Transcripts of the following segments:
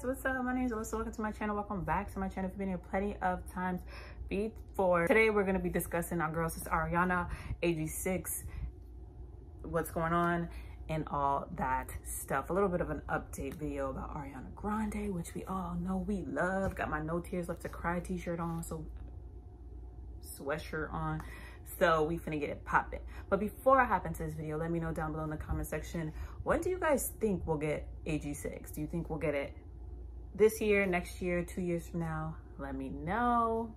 guys, what's up? My name is Alyssa. Welcome to my channel. Welcome back to my channel. If you've been here plenty of times before. Today we're going to be discussing our girl sister Ariana, ag6, what's going on and all that stuff. A little bit of an update video about Ariana Grande, which we all know we love. Got my No Tears Left to Cry t-shirt on, so sweatshirt on. So we finna get it popping. But before I hop into this video, let me know down below in the comment section, when do you guys think we'll get ag6? Do you think we'll get it this year, next year, 2 years from now? Let me know.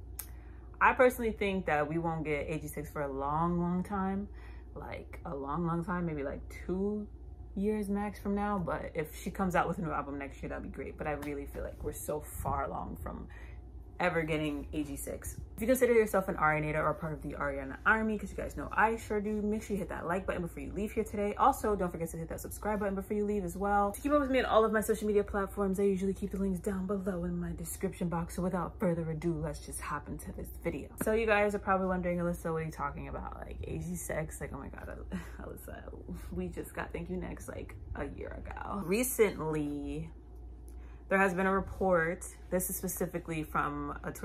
I personally think that we won't get ag6 for a long time. Like a long time, maybe like 2 years max from now. But if she comes out with a new album next year, that'd be great. But I really feel like we're so far along from ever getting ag6. If you consider yourself an Arianator or part of the Ariana army, because you guys know I sure do, make sure you hit that like button before you leave here today. Also, don't forget to hit that subscribe button before you leave as well. To keep up with me on all of my social media platforms, I usually keep the links down below in my description box. So without further ado, let's just hop into this video. So you guys are probably wondering, Alyssa, what are you talking about? Like ag6? Like, oh my God, Alyssa, we just got Thank You Next like a year ago. Recently, there has been a report. This is specifically from a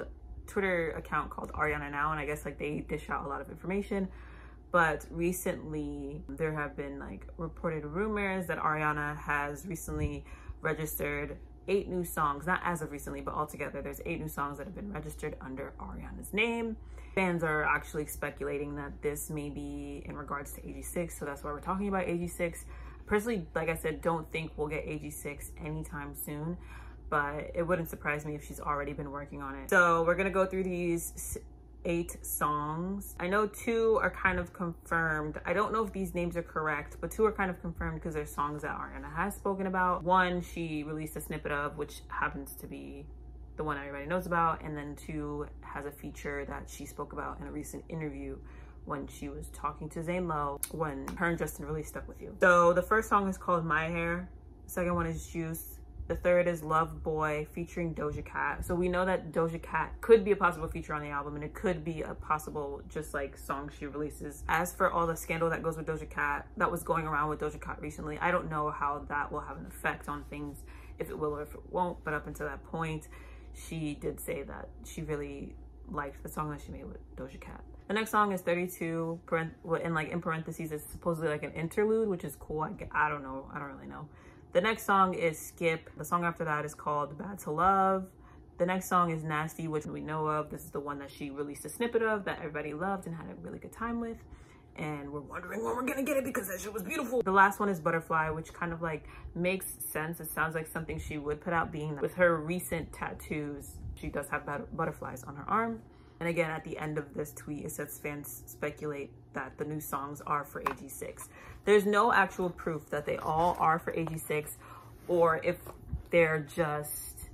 Twitter account called Ariana Now, and I guess like they dish out a lot of information. But recently there have been like reported rumors that Ariana has recently registered 8 new songs, not as of recently, but altogether there's 8 new songs that have been registered under Ariana's name. Fans are actually speculating that this may be in regards to ag6, so that's why we're talking about ag6. Personally, like I said, don't think we'll get ag6 anytime soon, but it wouldn't surprise me if she's already been working on it. So we're gonna go through these 8 songs. I know 2 are kind of confirmed. I don't know if these names are correct, but 2 are kind of confirmed because they're songs that Ariana has spoken about. 1 she released a snippet of, which happens to be the one everybody knows about, and then 2 has a feature that she spoke about in a recent interview when she was talking to Zane Lowe, when her and Justin really stuck with you. So the first song is called My Hair. The second one is Juice. The third is Love Boy featuring Doja Cat. So we know that Doja Cat could be a possible feature on the album, and it could be a possible just like song she releases. As for all the scandal that goes with Doja Cat, that was going around with Doja Cat recently, I don't know how that will have an effect on things, if it will or if it won't. But up until that point, she did say that she really liked the song that she made with Doja Cat. The next song is 32, and like in parentheses, it's supposedly like an interlude, which is cool. I don't know. I don't really know. The next song is Skip. The song after that is called Bad to Love. The next song is Nasty, which we know of. This is the one that she released a snippet of that everybody loved and had a really good time with. And we're wondering when we're gonna get it because that shit was beautiful. The last one is Butterfly, which kind of like makes sense. It sounds like something she would put out, being with her recent tattoos. She does have butterflies on her arm. And again, at the end of this tweet, it says fans speculate that the new songs are for ag6. There's no actual proof that they all are for ag6, or if they're just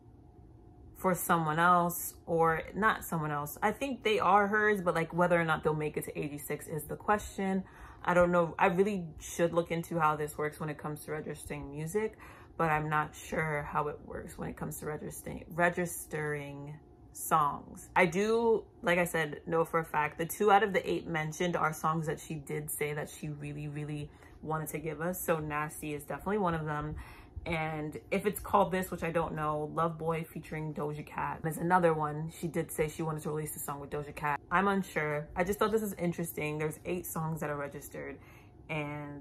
for someone else or not someone else. I think they are hers, but like whether or not they'll make it to ag6 is the question. I don't know. I really should look into how this works when it comes to registering music, but I'm not sure how it works when it comes to registering songs. I do, like I said, know for a fact the 2 out of the 8 mentioned are songs that she did say that she really wanted to give us. So Nasty is definitely one of them. And if it's called this, which I don't know, Love Boy featuring Doja Cat is another one. She did say she wanted to release a song with Doja Cat. I'm unsure. I just thought this is interesting. There's 8 songs that are registered, and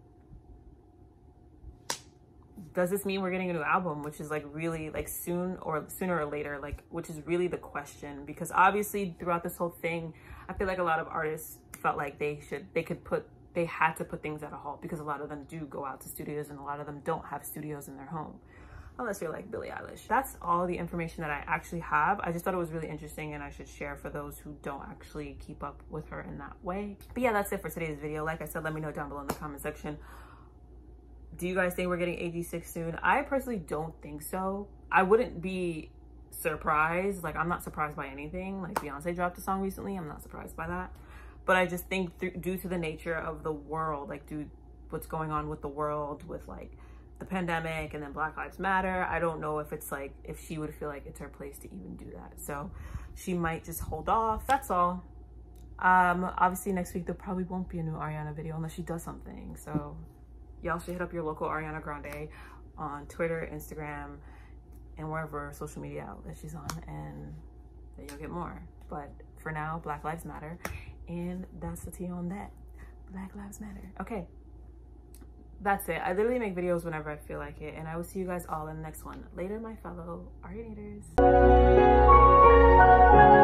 does this mean we're getting a new album, which is like really like sooner or later, like, which is really the question? Because obviously throughout this whole thing, I feel like a lot of artists felt like they had to put things at a halt, because a lot of them do go out to studios and a lot of them don't have studios in their home, unless you're like Billie Eilish. That's all the information that I actually have. I just thought it was really interesting and I should share for those who don't actually keep up with her in that way. But yeah, that's it for today's video. Like I said, let me know down below in the comment section. Do you guys think we're getting ag6 soon? I personally don't think so. I wouldn't be surprised. Like, I'm not surprised by anything. Like, Beyonce dropped a song recently. I'm not surprised by that. But I just think due to the nature of the world, like what's going on with the world with like the pandemic and then Black Lives Matter, I don't know if it's like, if she would feel like it's her place to even do that. So she might just hold off. That's all. Obviously next week there probably won't be a new Ariana video unless she does something. So y'all should hit up your local Ariana Grande on Twitter, Instagram, and wherever social media outlet she's on, and then you'll get more. But for now, Black Lives Matter, and that's the tea on that. Black Lives Matter. Okay, that's it. I literally make videos whenever I feel like it, and I will see you guys all in the next one. Later, my fellow Arianators.